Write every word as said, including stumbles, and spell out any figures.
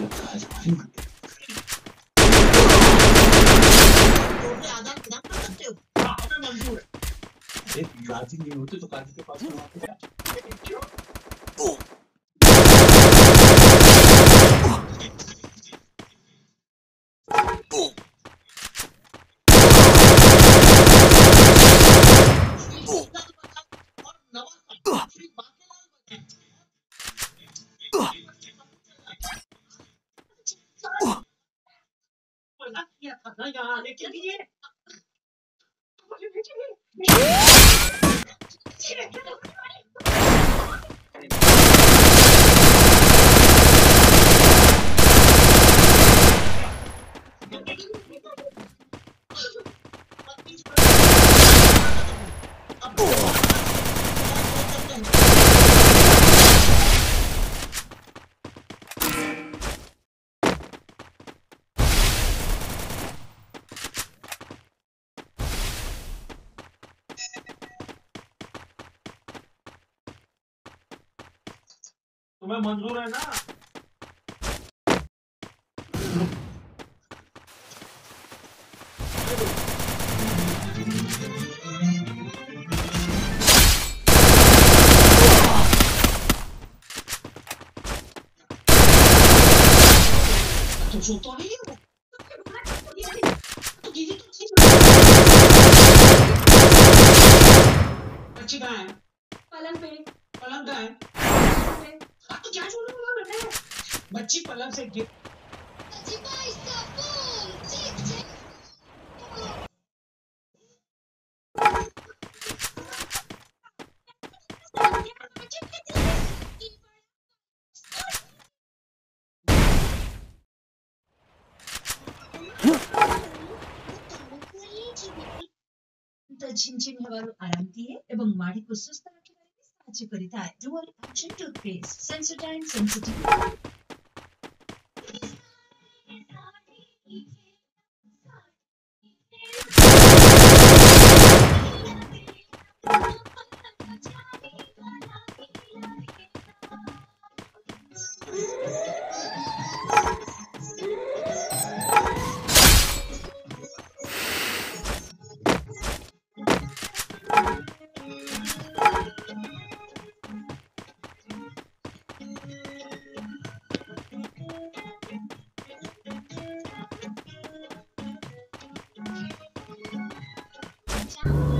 आदान प्रदान कर सकते हो। हाँ, हमें मंजूर है। अरे राजी नहीं होते तो काजी के पास करवाते हैं। क्यों? किया था ना यहाँ आने के लिए। तुम्हें मंजूर है ना? तुम सुनते नहीं हो? तो दीदी तुम सही बच्ची कहाँ है? पलंग पे। पलंग कहाँ है? हाँ तो क्या छोड़ रहे हो बेटे? बच्ची पलंग से गिर। ଝିନଝିନ ହେବାରୁ ଆରାମ ଦିଏ ଏବଂ ମାଢ଼ିକୁ ସୁସ୍ଥ ରଖିବାରେ ସାହାଯ୍ୟ କରିଥାଏ। Dual action toothpaste Sensodyne sensitive. Yeah.